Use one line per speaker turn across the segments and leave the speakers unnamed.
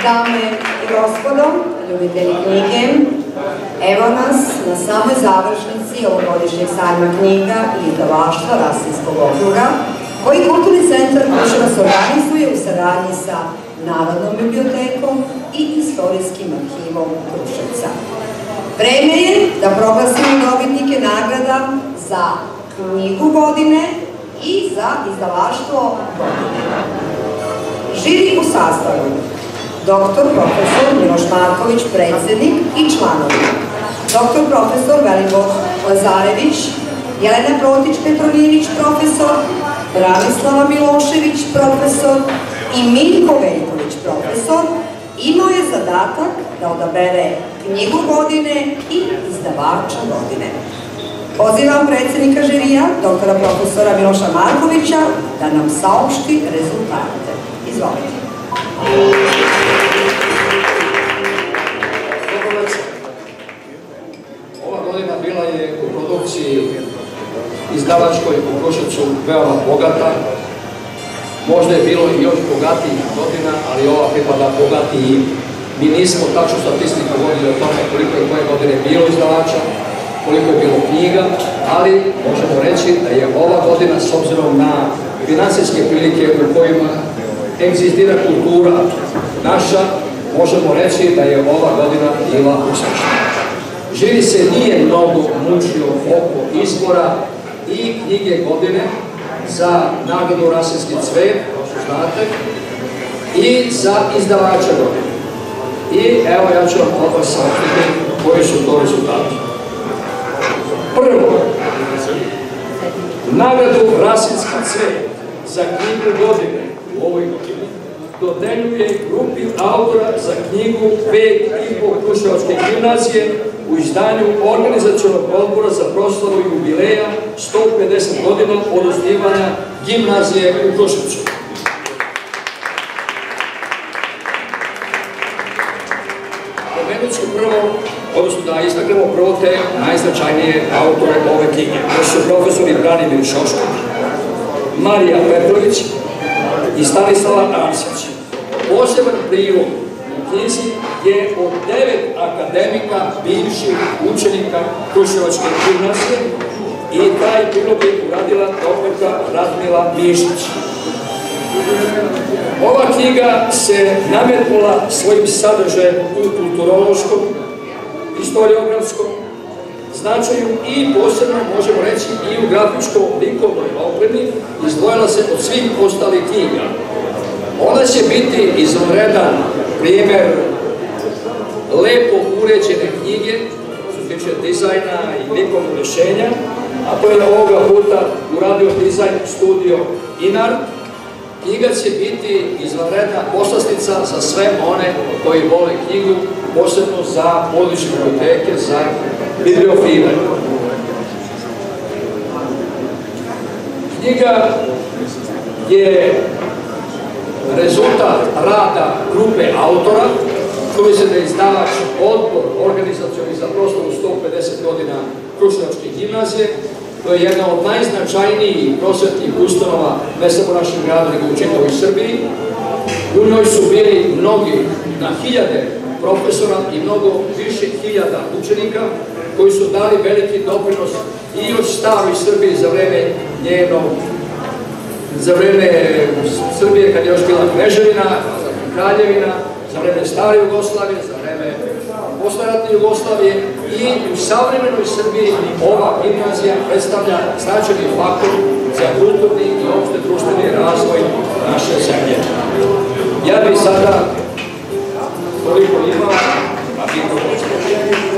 Dame i gospodo, ljubitelji knjige, evo nas na samoj završnici ovogodišnjeg sajma knjiga i izdavaštva Rasinskog okruga, koji Kulturni centar Kruševac organizuje u saradnji sa Narodnom bibliotekom i Istorijskim arhivom Kruševca. Vreme je da proglasimo dobitnike nagrada za knjigu godine i za izdavaštvo godine. Žiri u sastavu: dr. profesor Miloš Marković, predsednik i članovi, dr. profesor Velibor Lazarević, Jelena Protić-Petronijević, profesor, Branislava Milošević, profesor i Miljko Veljković, profesor, imao je zadatak da odabere knjigu godine i izdavača godine. Pozivam predsednika žirija, doktora profesora Miloša Markovića, da nam saopšti rezultate. Izvolite.
Ova godina bila je u produkciji izdavačkoj u Kruševcu veoma bogata. Možda je bilo i još bogatijih godina, ali ova pripada bogatiji. Mi nismo tačno statistiku vodili o tome koliko je koje godine bilo izdavača, koliko je bilo knjiga, ali možemo reći da je ova godina, s obzirom na finansijske prilike u kojima egzistira kultura naša, možemo reći da je ova godina bila uspešna. Žiri se nije mnogo mučio oko izbora i knjige godine za nagradu Rasinski cvet, kao što znate, i za izdavača godine. I evo ja ću vam odmah saopštiti koji su to rezultati. Prvo, nagradu Rasinski cvet za knjigu godine u ovoj godini dodeljuje grupi autora za knjigu 5,5 Kruševačke gimnazije u izdanju Organizacionog odbora za proslavu jubileja 150 godina od osnivanja gimnazije u Kruševcu. Pomenut ću prvo, odnosno da istaknemo prvo te najznačajnije autore ove knjige. To su profesori Branimir Šoško, Marija Petrović i Stanislava Arsić. Poseban prilog u knjizi je od 9 akademika bivših učenika Kruševačke gimnazije i taj prilog je uradila doktorka Radmila Mišić. Ova knjiga se nametnula svojim sadržajem u kulturološkom, historiografskom značaju i posebno možemo reći i u grafičko-likovnoj opremi, izdvojila se od svih ostalih knjiga. Ona će biti izvanredan primer lepo uređene knjige, što se tiče dizajna i likovnog rješenja, a to je ovoga puta uradio dizajn studio Inar. Knjiga će biti izvanredna poslastica za sve one koji vole knjigu, posebno za područje biblioteke, za bibliofile. Knjiga je rezultat rada grupe autora, čuli se da je izdavač odbor organizacioni za proslavu 150 godina Kruševačke gimnazije. To je jedna od najznačajnijih prosvetnih ustanova, ne samo u našem gradu, nego u čitavoj Srbiji. U njoj su bili mnogi, na hiljade profesora i mnogo više hiljada učenika koji su dali veliki doprinos i od staroj Srbiji za vreme Srbije kad je još bila kneževina, kraljevina, za vreme stare Jugoslavije, za vreme posleratne Jugoslavije i u savremenoj Srbiji ova gimnazija predstavlja značajni faktor za kulturni i opšte društveni razvoj naše zemlje. Ja bih sada toliko imao, a vi to hoćete.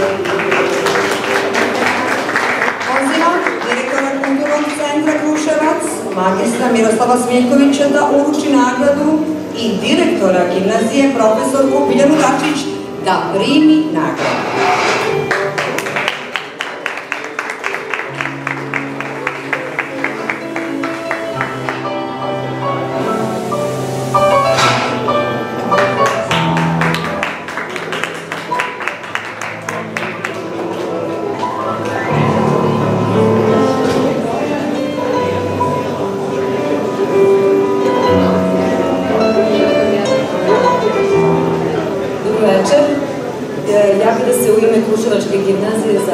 Pozivam direktora Kulturnog centra Kruševac, magistra Miroslava Smiljkovića, da uruči nagradu i direktora gimnazije, profesorku Biljanu Dačić, da primi nagradu.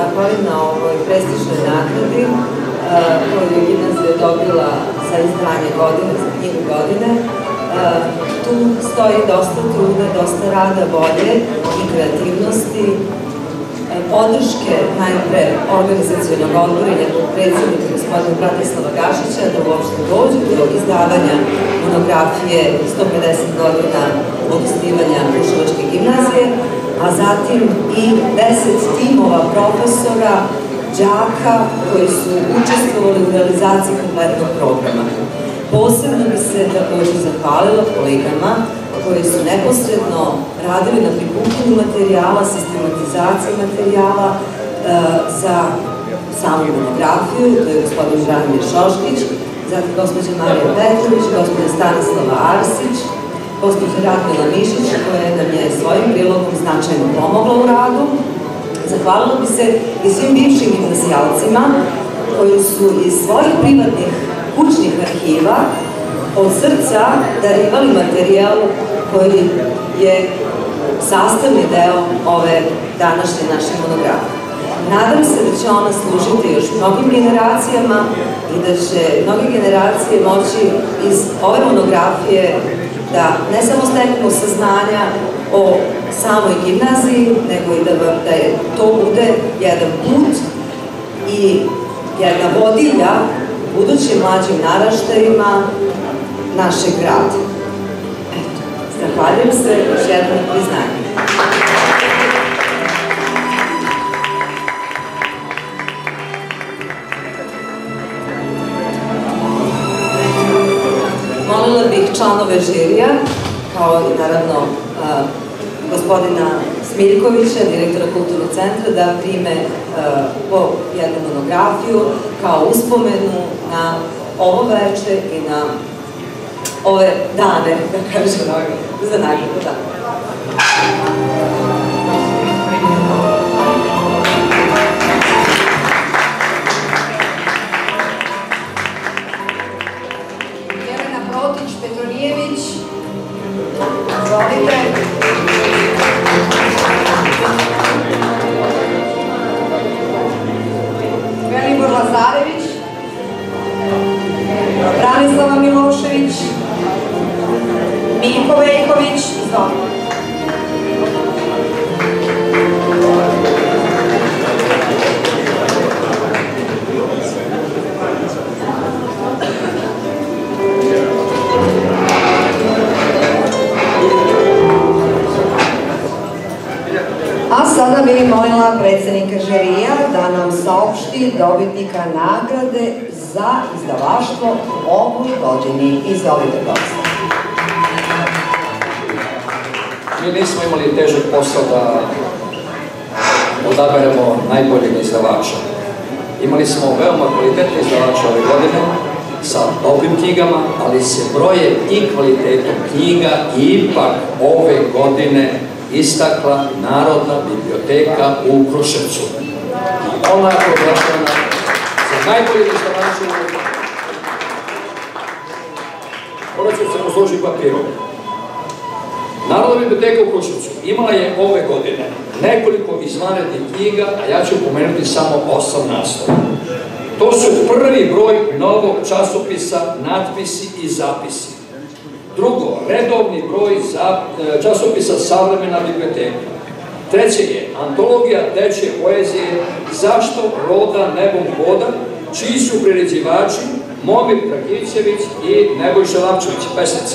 zahvalim na ovoj prestižnoj nagradi koju je gimnazija dobila za izdanje godine, za knjigu godine. Tu stoji dosta truda, dosta rada, volje i kreativnosti, podrške najpre organizacionog odbora i njegovog predsjednika gospodina Bratislava Gašića da uopšte dođu do izdavanja monografije 150 godina od osnivanja Kruševačke gimnazije, a zatim i 10 timova profesora, đaka koji su učestvovali u realizaciji kompletnog programa. Posebno bi se također zahvalila kolegama koji su neposredno radili na prikupljenju materijala, sistematizaciji materijala za samu monografiju, to je gospodin Branimir Šoškić, zatim gospođa Marija Petrović, gospođa Stanislava Arsić, gospođa Radmila Mišić, koja nam je svojim prilogom značajno pomogla u radu. Zahvalila bi se i svim bivšim gimnazijalcima koji su iz svojih privatnih kućnih arhiva od srca darivali materijal koji je sastavni deo ove današnje naše monografije. Nadam se da će ona služiti još mnogim generacijama i da će mnoge generacije moći iz ove monografije da ne samo steknu saznanja o samoj gimnaziji, nego i da to bude jedan put i jedna vodilja budućim mlađim naraštajima našeg grada. Eto, zahvaljujem se još jednom na priznanju. Molila bih članove žirija, kao i naravno gospodina Smiljkovića, direktora Kulturnog centra, da prime po jednu monografiju kao uspomenu na ovo veče i na ove dane, da kažem, za nagradu dana.
Jelena Protić-Petronijević, izvolite. Velibor Lazarević, Branislava Milošević, Miljko Veljković, izvolite. A sada bih molila predsjednika žirija da nam saopšti dobitnika nagrade za izdavaštvo u ovoj godini. Izvolite, goste.
Mi nismo imali težak posao da odaberemo najboljeg izdavača. Imali smo veoma kvalitetne izdavače ove godine sa dobrim knjigama, ali se broje i kvalitetom knjiga i ipak ove godine istakla Narodna biblioteka u Kruševcu. Ona je proglašena za najbolji izdavača. Morat ću se poslužiti papirom. Narodna biblioteka u Kruševcu imala je ove godine nekoliko izvanrednih knjiga, a ja ću pomenuti samo 8 naslova. To su prvi broj novog časopisa Natpisi i zapisi. Drugo, redovni broj časopisa Savremena biblioteka. Treće je antologija dečje poezije Zašto roda nebom hoda, čiji su priređivači Momir Dragićević i Nebojša Lapčević, pesnica.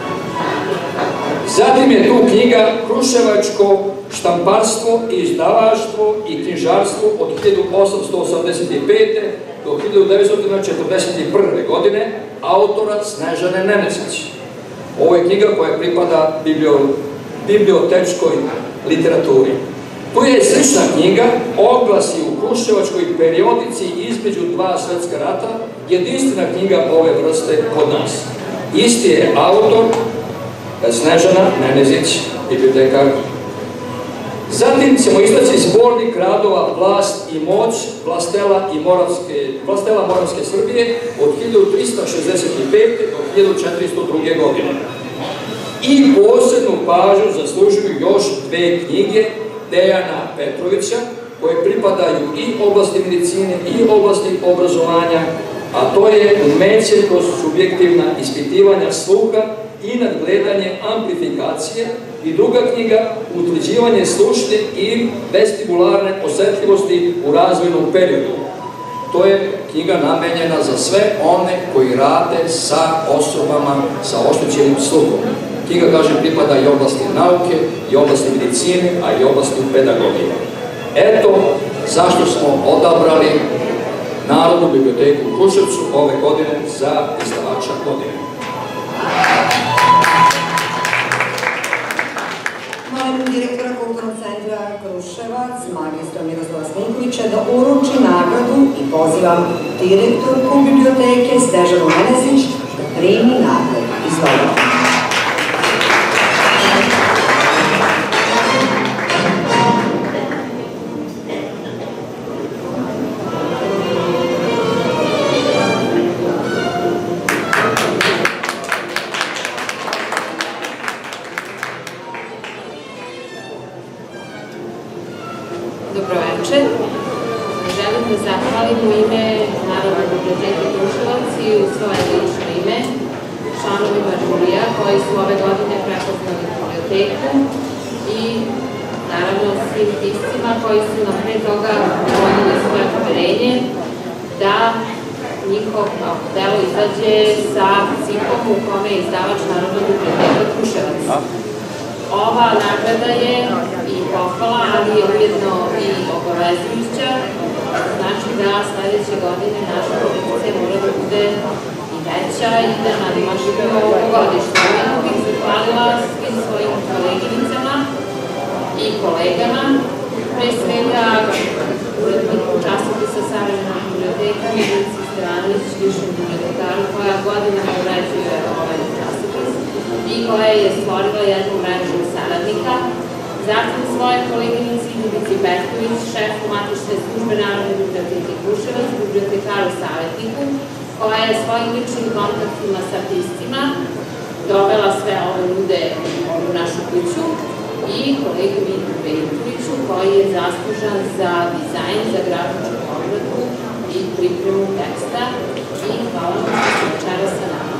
Zatim je tu knjiga Kruševačko štamparstvo i izdavaštvo i knjižarstvo od 1885. do 1941. godine autora Snežane Nenezić. Ovo je knjiga koja pripada bibliotečkoj literaturi. Tu je slična knjiga, Oglasi u Kruševačkoj periodici između dva svetska rata, jedinstvena knjiga ove vrste kod nas. Isti je autor Snežana Nenezić, bibliotekar. Zatim ćemo istaći zbornik radova Vlast i moć Vlastela Moravske Srbije od 1365. do 1402. godine. I posebnu pažnju zaslužuju još dve knjige Dejana Petrovića, koje pripadaju i oblasti medicine i oblasti obrazovanja, a to je umeće kroz subjektivna ispitivanja sluha i nadgledanje amplifikacije, i druga knjiga Utvrđivanje slušne i vestibularne osetljivosti u razvojnom periodu. To je knjiga namenjena za sve one koji rade sa osobama sa oštećenim sluhom. Knjiga, kažem, pripada i oblasti nauke, i oblasti medicine, a i oblasti pedagogije. Eto zašto smo odabrali Narodnu biblioteku u Kruševcu ove godine za izdavača godine.
Molim direktora Kulturnog centra Kruševac, magistra Miroslava Slinkovića, da uruči nagradu i pozivam direktorku biblioteke Snežanu Menezić da primi nagradu. Izvolite.
Dobroveče. Želim da zahvalim u ime Narodne biblioteke Kruševac i u svoje lično ime članovima žurija koji su ove godine prepoznali biblioteku i naravno svim piscima koji su nam pre toga vodili svoje poverenje da njihov delo izađe sa cipom u kome je izdavač Narodne biblioteke Kruševac. Ova nagrada je i pohvala, ali je ujedno i obavezujuća, znači da sledeće godine naša produkcija mora da bude i veća i da nadmašimo ovogodišnje. Ujedno bih zahvalila svim svojim koleginicama i kolegama, pre svega uredniku časopisa Savremena biblioteka, Milici Stevanović, višem bibliotekaru, koja godinama uređuje ovaj časopis i koja je stvorila jednu mrežu saradnika. Zatim svoje koleginici Ljubici Petković, šefu matične službe Narodne biblioteke Kruševac, bibliotekaru savjetniku, koja je svojim ličnim kontaktima sa piscima dovela sve ove ljude u našu kuću, i kolegi Miku Bejtoviću, koji je zaslužan za dizajn, za grafičku obradu i pripremu teksta. I hvala vam što ste večeras sa nama.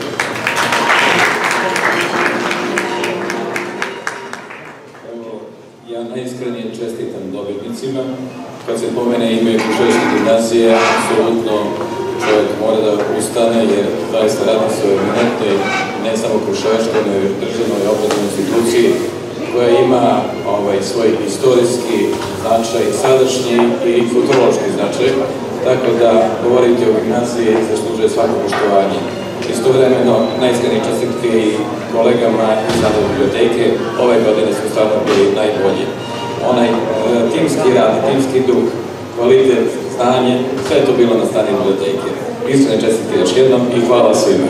Ja najiskrenije čestitam dobitnicima. Kad se pomene ime Kruševačke gimnazije, apsolutno čovjek mora da ustane, jer zaista radi se o eminentnoj, ne samo Kruševačkoj, nego i državnoj obrazovnoj instituciji, koja ima svoj istorijski značaj, sadašnji i kulturološki značaj, tako da govoriti o gimnaziji zaslužuje svako poštovanje. Istovremeno, najiskrenije čestitke i kolegama iz Narodne biblioteke, ove godine su stvarno bili najbolji. Onaj timski rad, timski duh, kvalitet, znanje, sve je to bilo na strani biblioteke. Iskrene čestitke još jednom i hvala svima.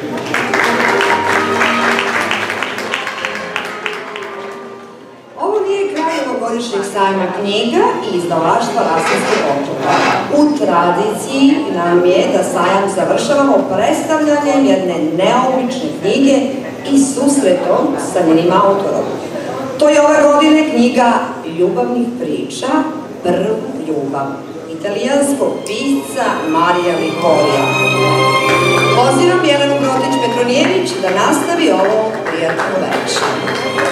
Ovogodišnjeg sajma knjiga i izdavaštva Rasinskog okruga. U tradiciji nam je da sajam završavamo predstavljanjem jedne neobične knjige i susretom sa njenim autorom. To je ove godine knjiga ljubavnih priča Prva ljubav italijanskog pisca Marija Likorija. Pozivam Jelenu Protić-Petronijević da nastavi ovo prijatno večer.